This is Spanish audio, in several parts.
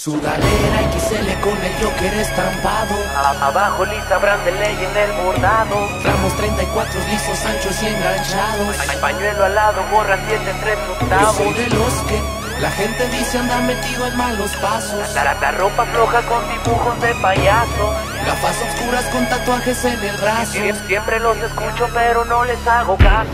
Sudadera XL con el Joker estampado. Abajo Lisa Brandeley en el bordado. Ramos 34 lisos, anchos y enganchados. Pañuelo al lado, gorra 7 3 Yo octavos. soy de los que la gente dice anda metido en malos pasos. La ropa floja con dibujos de payaso. Gafas oscuras con tatuajes en el brazo. Siempre los escucho pero no les hago caso.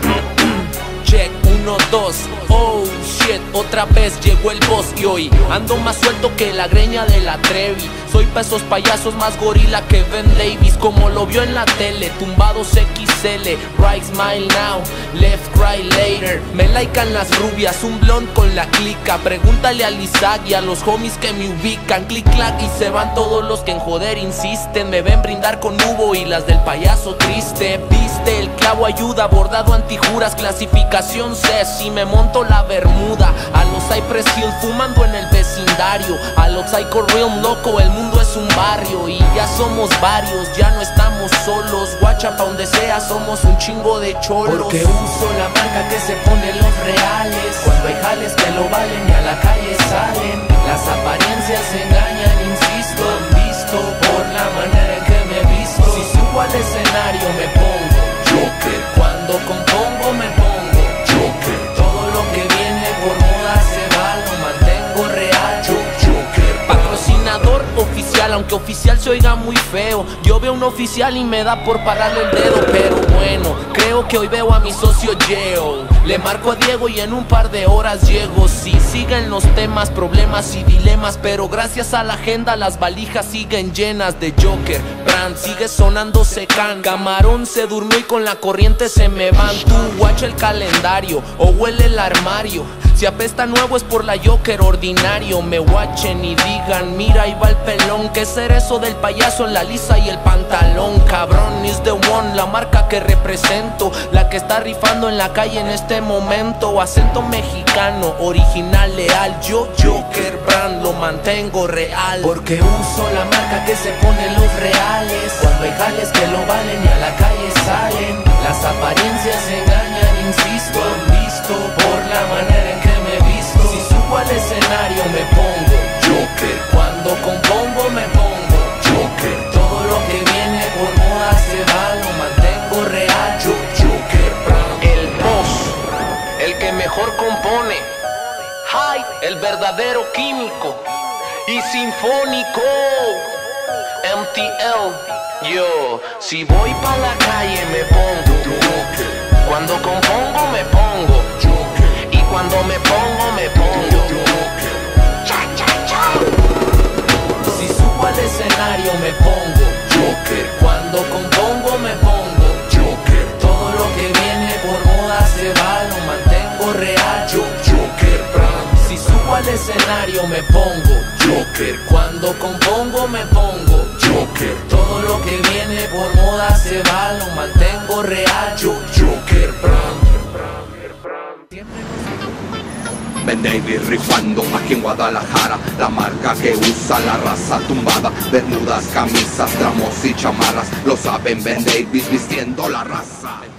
Check, 1, 2, oh shit, otra vez llegó el boss y hoy ando más suelto que la greña de la Trevi. Soy pa' esos payasos más gorila que Ben Davis, como lo vio en la tele, tumbados XL. Right smile now, left cry later. Me likean las rubias, un blond con la clica. Pregúntale a Isaac y a los homies que me ubican. Click clack y se van todos los que en joder insisten. Me ven brindar con Hugo y las del payaso triste. Viste el clavo, ayuda, bordado antijuras, clasificación C. Si me monto la bermuda, a los Cypress Hill fumando en el vecindario. A los Psycho Realm loco, el mundo es un barrio y ya somos varios, ya no estamos solos. Guacha pa' donde sea, somos un chingo de cholos. Porque uso la marca que se pone los reales. Cuando hay jales que lo valen y a la calle salen. Las apariencias engañan, insisto. Han visto por la manera en que me he visto. Si subo al escenario me pongo Joker. Cuando compongo me pongo Joker. Todo lo que viene por moda se va, lo mantengo real. Joker. Patrocinador oficial, aunque oficial se oiga muy feo. Yo veo un oficial y me da por pararle el dedo. Pero bueno, creo que hoy veo a mi socio Geo. Le marco a Diego y en un par de horas llego. Sí, siguen los temas, problemas y dilemas, pero gracias a la agenda las valijas siguen llenas de Joker. Brand sigue sonando Secan. Camarón se durmió y con la corriente se me van. Tú guacha el calendario o huele el armario. Si apesta nuevo es por la Joker ordinario. Me guachen y digan, mira ahí va el pelón. ¿Qué será eso del payaso en la lisa y el pantalón? Cabrón, is the one, la marca que represento, la que está rifando en la calle en este momento. Acento mexicano, original, leal. Yo Joker Brand, lo mantengo real. Porque uso la marca que se pone los reales. Cuando hay jales que lo valen y a la calle salen. Las apariencias engañan, insisto. Han visto por la manera en que me he visto. Si subo al escenario me pongo Joker. Cuando compongo me pongo Joker. Todo lo que viene por moda se va, lo mantengo real. Joker Brand. El boss, el que mejor compone. Hi, el verdadero químico y sinfónico. MTL, yo, si voy pa' la calle me pongo Joker. Cuando compongo me pongo Joker. Y cuando me pongo Joker. Cha, cha, cha. Si subo al escenario me pongo Joker. Cuando compongo me pongo Joker. Todo lo que viene por moda se va, lo mantengo real. Joker Brand. Si subo al escenario me pongo Joker. Cuando compongo me pongo Joker. Todo lo que viene por moda se va, lo mantengo real. Joker Brand. Ben Davis rifando aquí en Guadalajara. La marca que usa la raza tumbada. Bermudas, camisas, tramos y chamarras. Lo saben Ben Davis vistiendo la raza.